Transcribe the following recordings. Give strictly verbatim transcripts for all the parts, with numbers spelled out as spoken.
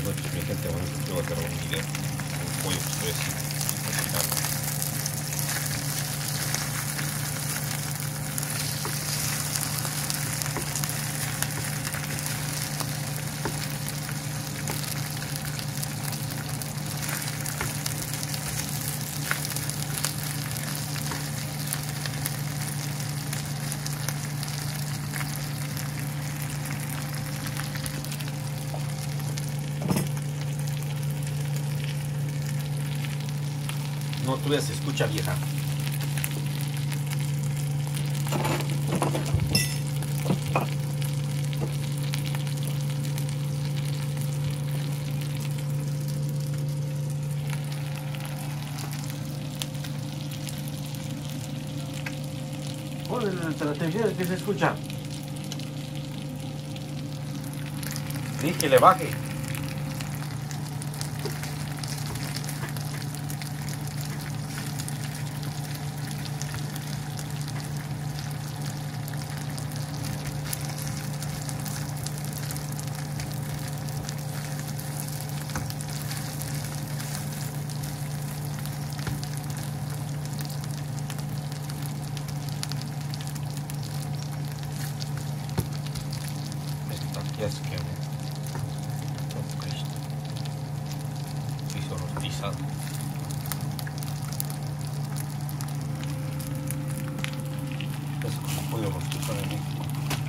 noches, mi gente. Bueno, yo voy a hacer un video con un pollo express mexicano. No, tú ya se escucha, vieja. Ponle la atención que se escucha. Sí, que le baje. Ya se quemó. Oh, Cristo. Se hizo rostizado. Es como pollo rostizado en México.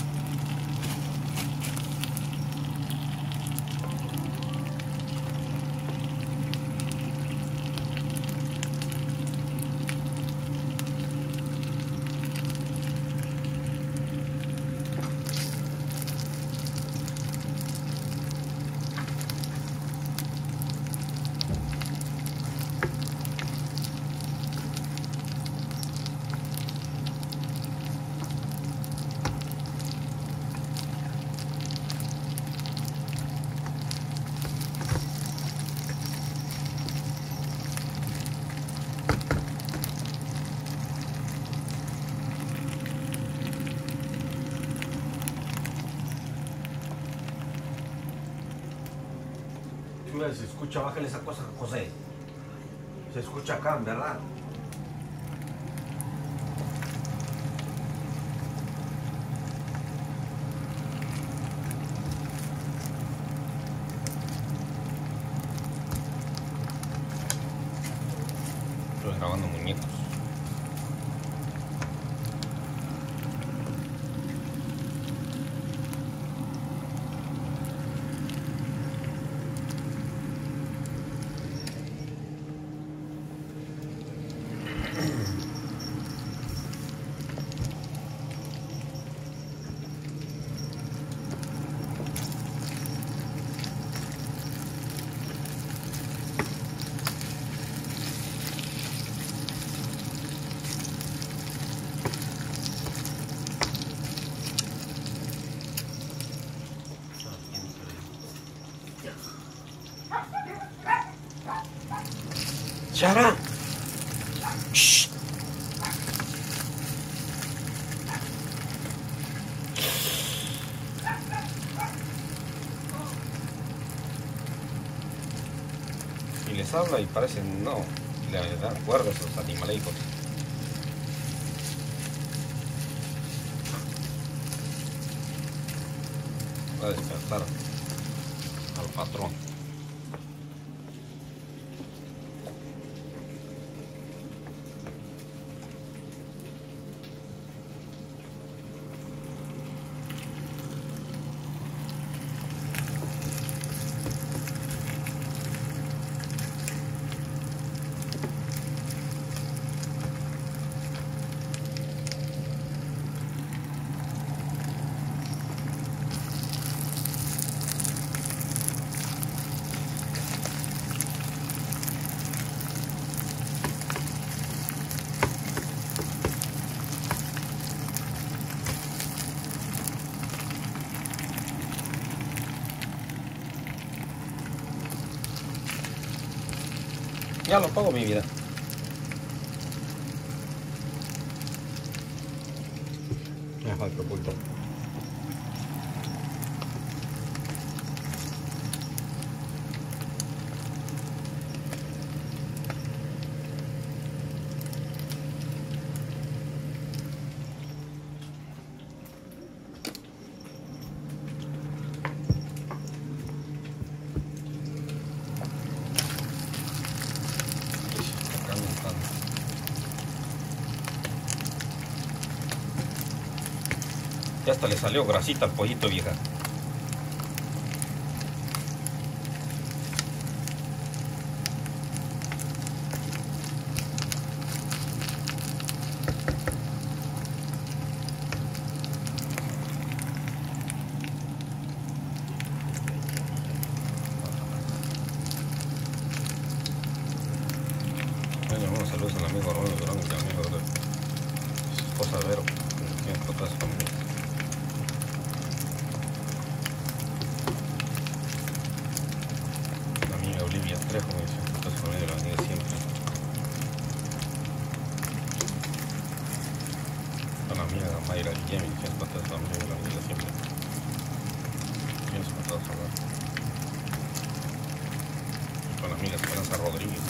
Se escucha, bájale esa cosa, José. Se escucha acá, en verdad. Estoy grabando muñecos. Chara. Shh. Y les habla y parecen no, le dan cuerda a esos animalijos. Va a despertar al patrón. Ya lo pago, mi vida. Me falta oculto. hasta le salió grasita al pollito, vieja. Bueno, saludos al amigo Ronald Durán y al amigo de su esposa Vero, que tiene toda su familia. La amiga Olivia Trejo, me dice, toda su familia la bendiga siempre. Con la amiga Mayra Guillem, que es toda su familia la bendiga siempre. Tienes con toda su hogar. Y con la amiga Esperanza Rodríguez.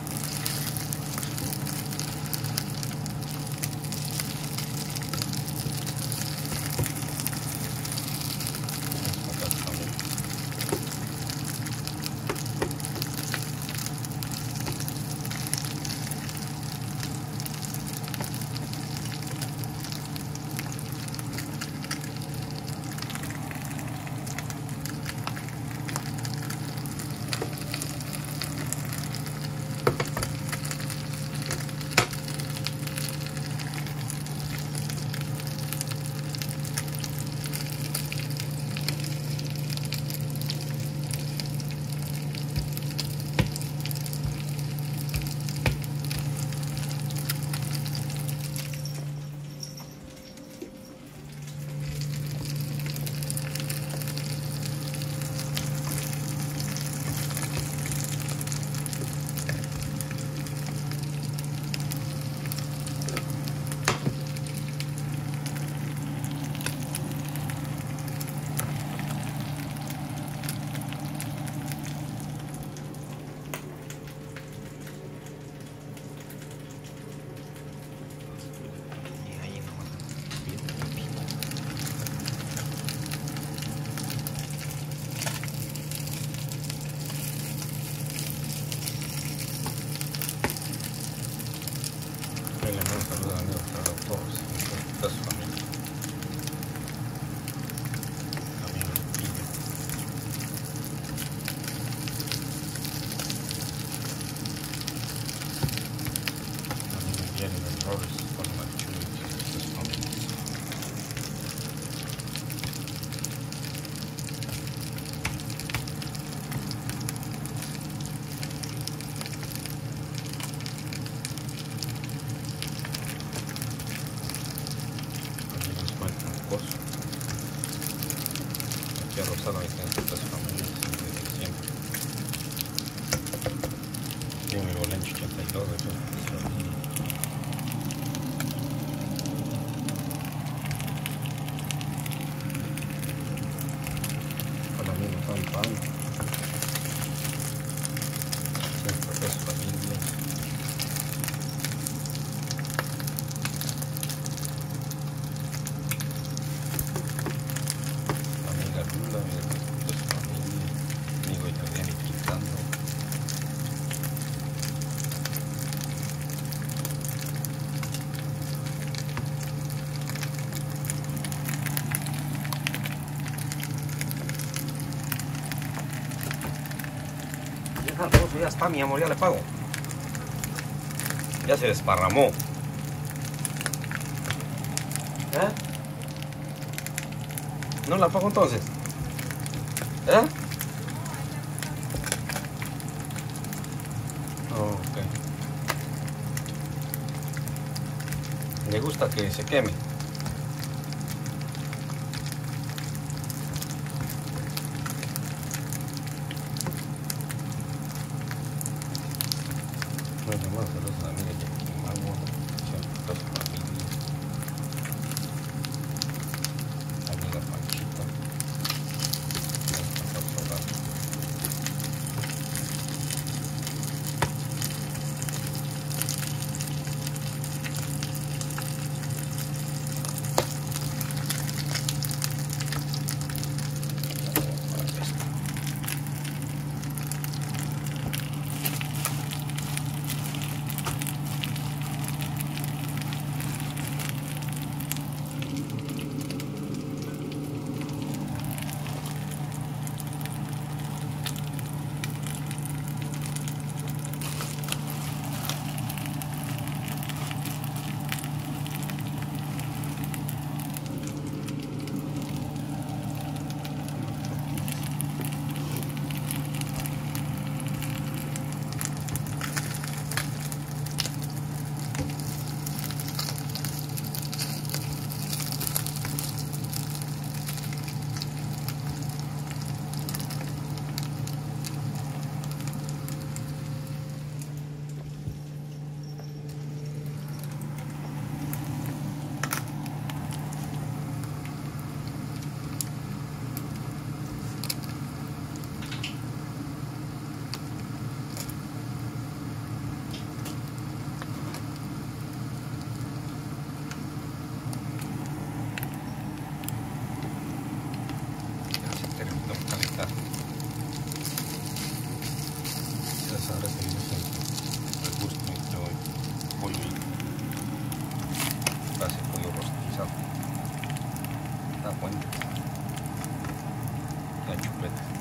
Rosado, ahí está toda su familia, siempre. Tiene mi Bolencho ochenta y dos, de hecho. Hola, amigo, pan, pan. Siempre toda su familia. Ya está, mi amor, ya le pago. Ya se desparramó. ¿Eh? ¿No la pago entonces? ¿Eh? Oh, ok. Le gusta que se queme. Bueno, más saludos a la amiga Jackie Mango, toda su familia, la amiga Panchita, toda su hogar. empezar a seguir haciendo el gusto de hoy pollo casi pollo rostizado. Está bueno la chupeta.